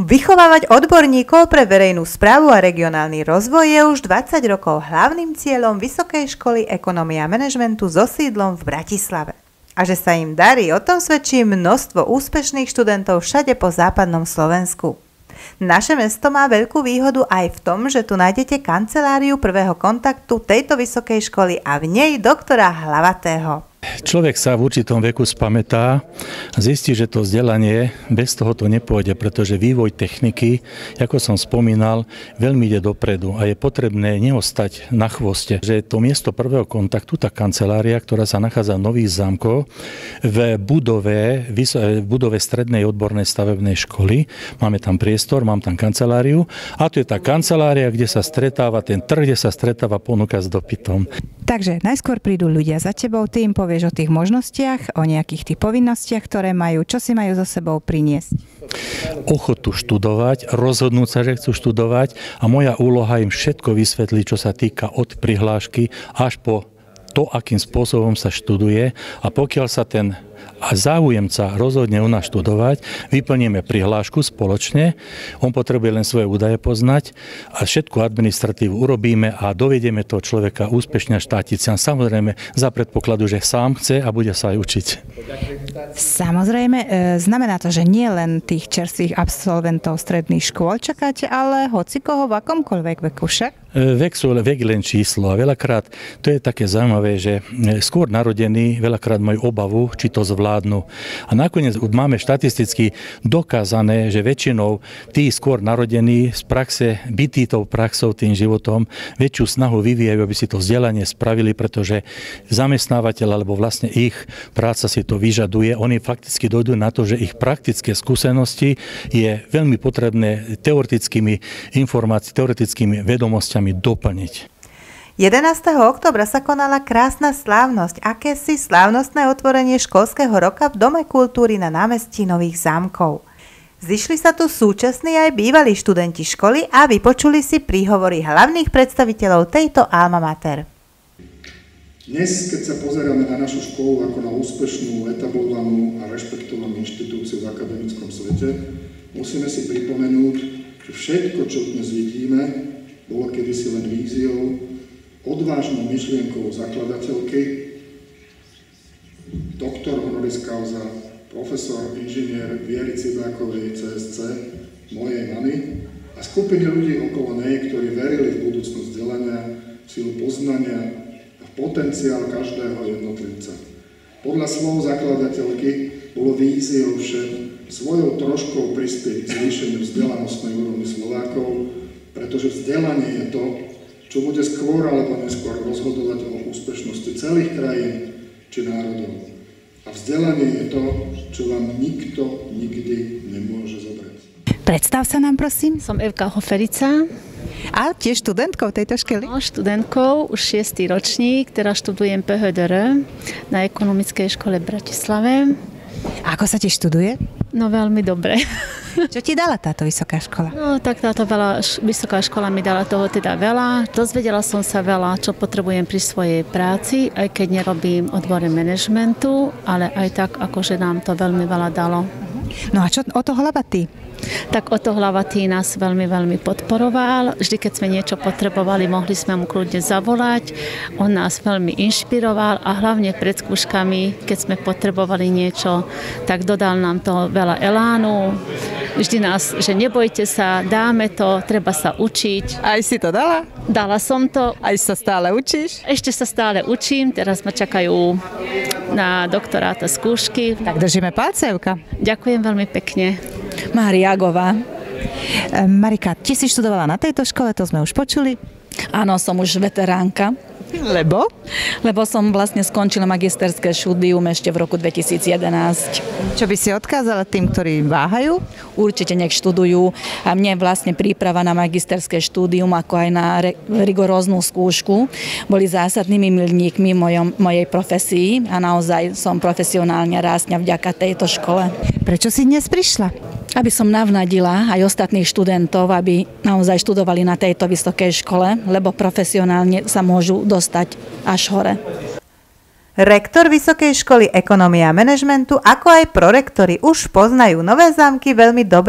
Vychovávať odborníkov pre verejnú správu a regionálny rozvoj je už 20 rokov hlavným cieľom Vysokej školy ekonomie a manažmentu so sídlom v Bratislave. A že sa im darí, o tom svedčí množstvo úspešných študentov všade po západnom Slovensku. Naše mesto má veľkú výhodu aj v tom, že tu nájdete kanceláriu prvého kontaktu tejto vysokej školy a v nej doktora Hlavatého. Človek sa v určitom veku spamätá a zistí, že to vzdelanie bez toho to nepôjde, pretože vývoj techniky, ako som spomínal, veľmi ide dopredu a je potrebné neostať na chvoste. Že to miesto prvého kontaktu, tá kancelária, ktorá sa nachádza v Nových Zámkoch, v budove strednej odbornej stavebnej školy. Máme tam priestor, mám tam kanceláriu a to je tá kancelária, kde sa stretáva ten trh, kde sa stretáva ponuka s dopytom. Takže najskôr prídu ľudia za tebou, ty im povieš o tých možnostiach, o nejakých tých povinnostiach, ktoré majú, čo si majú so sebou priniesť. Ochotu študovať, rozhodnúť sa, že chcú študovať a moja úloha im všetko vysvetliť, čo sa týka od prihlášky až po to, akým spôsobom sa študuje a pokiaľ sa ten záujemca rozhodne u nás študovať, vyplníme prihlášku spoločne, on potrebuje len svoje údaje poznať a všetku administratívu urobíme a dovedieme toho človeka úspešne až štáticiam. Samozrejme za predpokladu, že sám chce a bude sa aj učiť. Samozrejme, znamená to, že nie len tých čerstvých absolventov stredných škôl čakáte, ale hocikoho v akomkoľvek veku však? Vek len číslo a veľakrát to je také zaujímavé, že skôr narodení veľakrát majú obavu, či to zvládnu. A nakoniec máme štatisticky dokázané, že väčšinou tí skôr narodení z praxe, bytí tou praxou, tým životom, väčšiu snahu vyvíjajú, aby si to vzdelanie spravili, pretože zamestnávateľ alebo vlastne ich práca si to vyžaduje. Oni fakticky dojdú na to, že ich praktické skúsenosti je veľmi potrebné teoretickými informáciami, teoretickými vedomosťami doplniť. 11. októbra sa konala krásna slávnosť, akési slávnostné otvorenie školského roka v Dome kultúry na námestí Nových Zámkov. Zišli sa tu súčasní aj bývalí študenti školy a vypočuli si príhovory hlavných predstaviteľov tejto alma mater. Dnes, keď sa pozeráme na našu školu ako na úspešnú, etablovanú a rešpektovanú inštitúciu v akademickom svete, musíme si pripomenúť, že všetko, čo dnes vidíme, bolo kedysi len víziou, odvážnou myšlienkou zakladateľky, doktor honoris causa, profesor, inžinier Viery Cibákovej, CSC, mojej mamy a skupiny ľudí okolo nej, ktorí verili v budúcnosť vzdelania, v silu poznania a v potenciál každého jednotlivca. Podľa slov zakladateľky bolo víziou však svojou troškou prispieť k zvýšeniu vzdelanostnej úrovni Slovákov, pretože vzdelanie je to, čo bude skôr alebo neskôr rozhodovať o úspešnosti celých krajín či národov. A vzdelanie je to, čo vám nikto nikdy nemôže zobrať. Predstav sa nám, prosím. Som Evka Hoferica. A tiež študentkou tejto školy? No, študentkou, už 6. ročník, ktorá študujem PHDR na ekonomickej škole v Bratislave. A ako sa ti študuje? No veľmi dobre. Čo ti dala táto vysoká škola? No tak táto vysoká škola mi dala toho teda veľa. Dozvedela som sa veľa, čo potrebujem pri svojej práci, aj keď nerobím odbore manažmentu, ale aj tak, akože nám to veľmi veľa dalo. No a čo o to Hlavatý? Tak Oto Hlavatý nás veľmi, veľmi podporoval. Vždy, keď sme niečo potrebovali, mohli sme mu kľudne zavolať. On nás veľmi inšpiroval a hlavne pred skúškami, keď sme potrebovali niečo, tak dodal nám to veľa elánu. Vždy nás, že nebojte sa, dáme to, treba sa učiť. Aj si to dala? Dala som to. Aj sa stále učíš? Ešte sa stále učím, teraz ma čakajú na doktoráta skúšky. Tak držíme palce, Evka. Ďakujem veľmi pekne. Mariagová. Marika, ty si študovala na tejto škole, to sme už počuli. Áno, som už veteránka. Lebo? Lebo som vlastne skončila magisterské štúdium ešte v roku 2011. Čo by si odkázala tým, ktorí váhajú? Určite nech študujú a mne vlastne príprava na magisterské štúdium ako aj na rigoróznu skúšku boli zásadnými milníkmi mojej profesii a naozaj som profesionálne rástňa vďaka tejto škole. Prečo si dnes prišla? Aby som navnadila aj ostatných študentov, aby naozaj študovali na tejto vysokej škole, lebo profesionálne sa môžu dostať až hore. Rektor Vysokej školy ekonomie a manažmentu, ako aj prorektori už poznajú Nové Zámky veľmi dobre.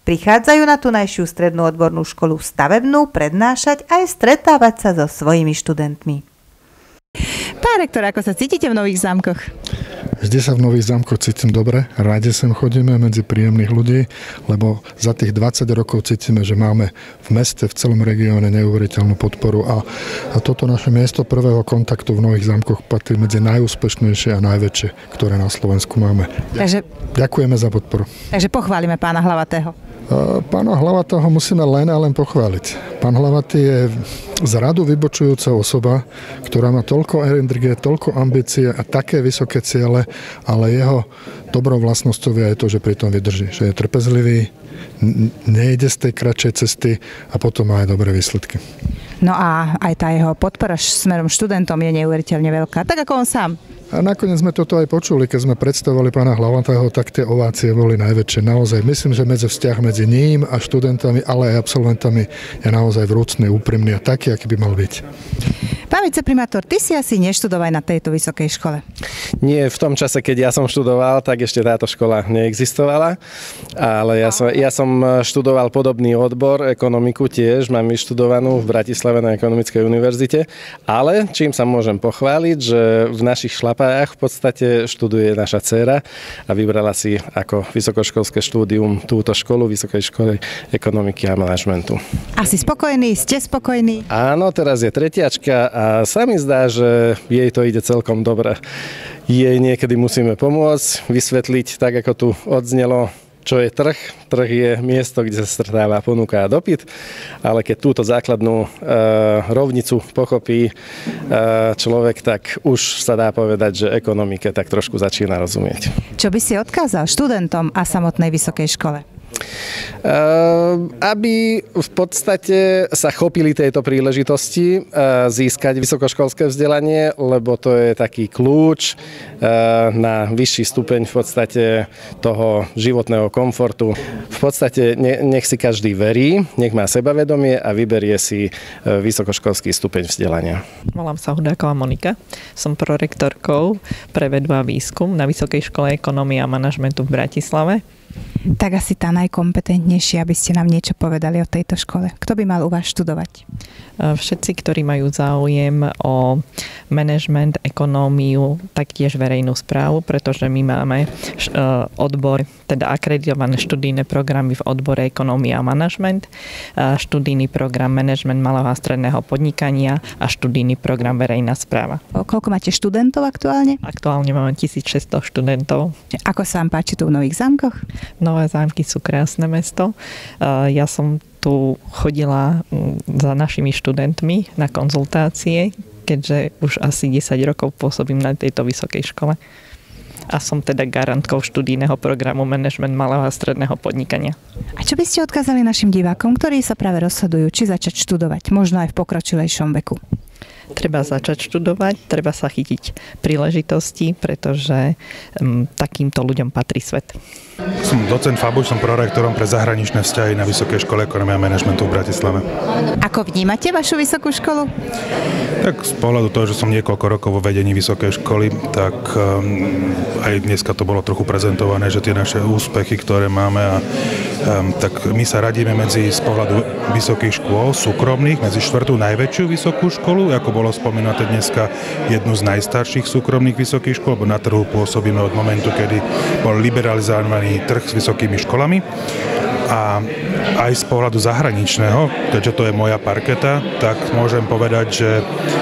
Prichádzajú na tunajšiu strednú odbornú školu stavebnú prednášať aj stretávať sa so svojimi študentmi. Pán rektor, ako sa cítite v Nových Zámkoch? Vždy sa v Nových Zámkoch cítim dobre, ráde sem chodíme medzi príjemných ľudí, lebo za tých 20 rokov cítime, že máme v meste, v celom regióne neuveriteľnú podporu a toto naše miesto prvého kontaktu v Nových Zámkoch patrí medzi najúspešnejšie a najväčšie, ktoré na Slovensku máme. Ďakujeme za podporu. Takže pochválime pána Hlavatého. Pána Hlavatého musíme len a len pochváliť. Pán Hlavatý je z radu vybočujúca osoba, ktorá má toľko energie, toľko ambície a také vysoké ciele, ale jeho dobrou vlastnosťou je to, že pri tom vydrží, že je trpezlivý, nejde z tej kratšej cesty a potom má aj dobré výsledky. No a aj tá jeho podpora smerom študentom je neuveriteľne veľká, tak ako on sám. A nakoniec sme toto aj počuli, keď sme predstavovali pána Hlavatého, tak tie ovácie boli najväčšie. Naozaj, myslím, že vzťah medzi ním a študentami, ale aj absolventami je naozaj vrúcný, úprimný a taký, aký by mal byť. Pán viceprimátor, ty si asi neštudoval na tejto vysokej škole? Nie, v tom čase, keď ja som študoval, tak ešte táto škola neexistovala, ale ja som študoval podobný odbor, ekonomiku tiež, mám vyštudovanú v Bratislave na Ekonomickej univerzite, ale čím sa môžem pochváliť, že v našich šlapách v podstate študuje naša dcéra a vybrala si ako vysokoškolské štúdium túto školu, Vysokej školy ekonomiky a manažmentu. Asi spokojní? Ste spokojní? Áno, teraz je tretiačka a sa mi zdá, že jej to ide celkom dobre. Jej niekedy musíme pomôcť, vysvetliť, tak ako tu odznelo, čo je trh. Trh je miesto, kde sa stretáva ponuka a dopyt, ale keď túto základnú rovnicu pochopí človek, tak už sa dá povedať, že ekonomike tak trošku začína rozumieť. Čo by si odkázal študentom a samotnej vysokej škole? Aby v podstate sa chopili tejto príležitosti získať vysokoškolské vzdelanie, lebo to je taký kľúč na vyšší stupeň v podstate toho životného komfortu. V podstate nech si každý verí, nech má sebavedomie a vyberie si vysokoškolský stupeň vzdelania. Volám sa Hudáková Monika, som prorektorkou pre vedu a výskum na Vysokej škole ekonomie a manažmentu v Bratislave. Tak asi tá najkompetentnejšia, aby ste nám niečo povedali o tejto škole. Kto by mal u vás študovať? Všetci, ktorí majú záujem o manažment, ekonómiu, taktiež verejnú správu, pretože my máme odbor, teda akreditované študijné programy v odbore ekonómia a manažment, študijný program manažment malého a stredného podnikania a študijný program verejná správa. Koľko máte študentov aktuálne? Aktuálne máme 1600 študentov. Ako sa vám páči tu v Nových Zámkoch? Nové Zámky sú krásne mesto. Ja som tu chodila za našimi študentmi na konzultácie, keďže už asi 10 rokov pôsobím na tejto vysokej škole. A som teda garantkou študijného programu manažment malého a stredného podnikania. A čo by ste odkázali našim divákom, ktorí sa práve rozhodujú, či začať študovať, možno aj v pokročilejšom veku? Treba začať študovať, treba sa chytiť príležitosti, pretože takýmto ľuďom patrí svet. Som docent Fabuš, som prorektorom pre zahraničné vzťahy na Vysokej škole ekonomie a manažmentu v Bratislave. Ako vnímate vašu vysokú školu? Tak z pohľadu toho, že som niekoľko rokov vo vedení vysokej školy, tak aj dneska to bolo trochu prezentované, že tie naše úspechy, ktoré máme, tak my sa radíme z pohľadu vysokých škôl súkromných, medzi 4. najväčšiu vysokú školu, ako bolo spomínané dneska, jednu z najstarších súkromných vysokých škôl, bo na trhu pôsobíme od momentu, kedy bol liberalizovaný trh s vysokými školami. A aj z pohľadu zahraničného, keďže to je moja parketa, tak môžem povedať, že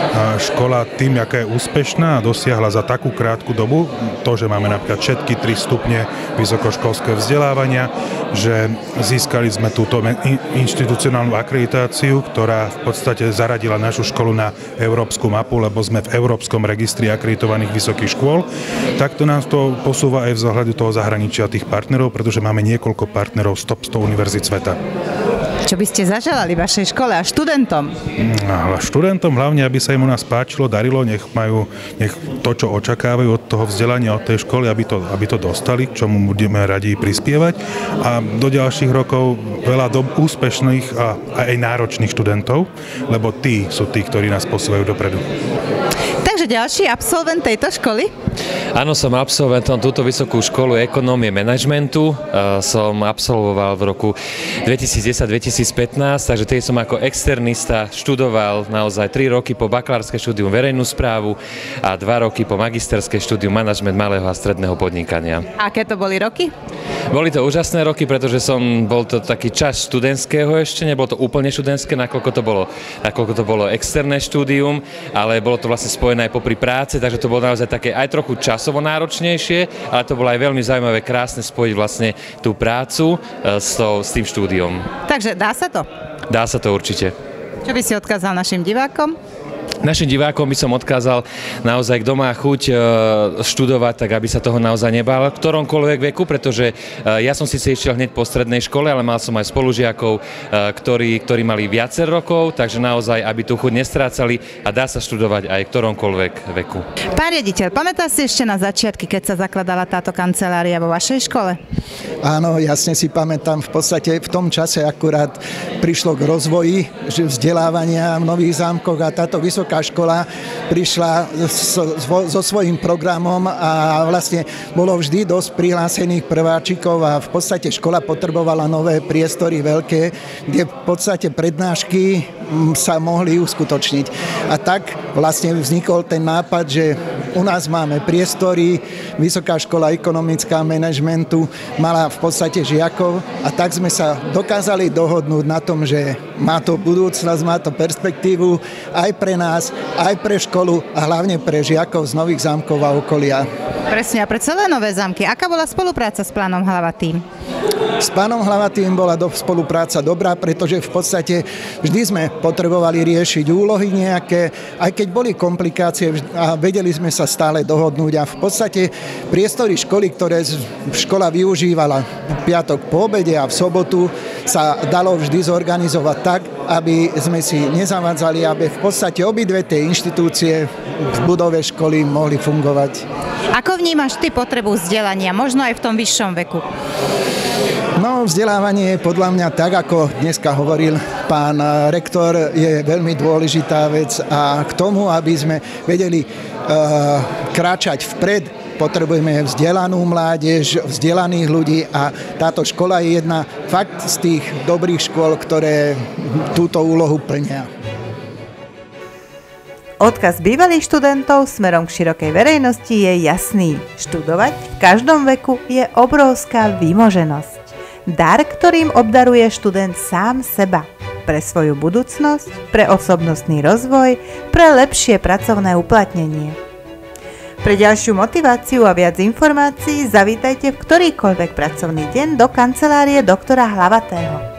škola tým, aká je úspešná a dosiahla za takú krátku dobu, to, že máme napríklad všetky 3 stupne vysokoškolského vzdelávania, že získali sme túto inštitucionálnu akreditáciu, ktorá v podstate zaradila našu školu na európsku mapu, lebo sme v Európskom registri akreditovaných vysokých škôl, tak to nás to posúva aj v zohľadu toho zahraničia tých partnerov, pretože máme niekoľko partnerov z top 100 univerzít sveta. Čo by ste zaželali vašej škole a študentom? Študentom hlavne, aby sa im u nás páčilo, darilo, nech to, čo očakávajú od toho vzdelania, od tej školy, aby to dostali, k čomu budeme radi prispievať. A do ďalších rokov veľa úspešných a aj náročných študentov, lebo tí sú tí, ktorí nás posúvajú dopredu. Takže ďalší absolvent tejto školy? Áno, som absolventom túto vysokú školu ekonómie manažmentu. Som absolvoval v roku 2010-2015, takže tej som ako externista študoval naozaj 3 roky po bakalárske štúdium verejnú správu a 2 roky po magisterské štúdium manažment malého a stredného podnikania. Aké to boli roky? Boli to úžasné roky, pretože bol to taký čas študentského ešte, nebolo to úplne študentské, nakoľko to bolo externé štúdium, ale bolo to vlastne spojené aj popri práce, takže to bolo naozaj také aj trochu časovo náročnejšie, ale to bolo aj veľmi zaujímavé, krásne spojiť vlastne tú prácu s tým štúdiom. Takže dá sa to? Dá sa to určite. Čo by si odkázal našim divákom? Našim divákom by som odkázal naozaj, kto má chuť študovať, tak aby sa toho naozaj nebál v ktoromkoľvek veku, pretože ja som síce išiel hneď po strednej škole, ale mal som aj spolužiakov, ktorí mali viacer rokov, takže naozaj, aby tú chuť nestrácali a dá sa študovať aj v ktoromkoľvek veku. Pán riaditeľ, pamätá si ešte na začiatky, keď sa zakladala táto kancelária vo vašej škole? Áno, jasne si pamätám. V podstate v tom čase akurát prišlo k rozvoji vzdelávania v Nových Zámkoch a táto vysoká škola prišla so svojím programom a vlastne bolo vždy dosť prihlásených prváčikov a v podstate škola potrebovala nové priestory veľké, kde v podstate prednášky sa mohli uskutočniť. A tak vlastne vznikol ten nápad, že u nás máme priestory, Vysoká škola ekonomická manažmentu mala v podstate žiakov a tak sme sa dokázali dohodnúť na tom, že má to budúcnosť, má to perspektívu aj pre nás, aj pre školu a hlavne pre žiakov z Nových Zámkov a okolia. Presne, a pre celé Nové Zámky. Aká bola spolupráca s pánom Hlavatým? S pánom Hlavatým bola spolupráca dobrá, pretože v podstate vždy sme potrebovali riešiť úlohy nejaké, aj keď boli komplikácie a vedeli sme sa stále dohodnúť a v podstate priestory školy, ktoré škola využívala v piatok po obede a v sobotu, sa dalo vždy zorganizovať tak, aby sme si nezavadzali, aby v podstate obidve tie inštitúcie v budove školy mohli fungovať. Ako vnímaš ty potrebu vzdelania, možno aj v tom vyššom veku? No, vzdelávanie je podľa mňa tak, ako dneska hovoril pán rektor, je veľmi dôležitá vec a k tomu, aby sme vedeli kráčať vpred, potrebujeme vzdelanú mládež, vzdelaných ľudí a táto škola je jedna fakt z tých dobrých škôl, ktoré túto úlohu plnia. Odkaz bývalých študentov smerom k širokej verejnosti je jasný. Študovať v každom veku je obrovská výmoženosť. Dar, ktorým obdaruje študent sám seba. Pre svoju budúcnosť, pre osobnostný rozvoj, pre lepšie pracovné uplatnenie. Pre ďalšiu motiváciu a viac informácií zavítajte v ktorýkoľvek pracovný deň do kancelárie doktora Hlavatého.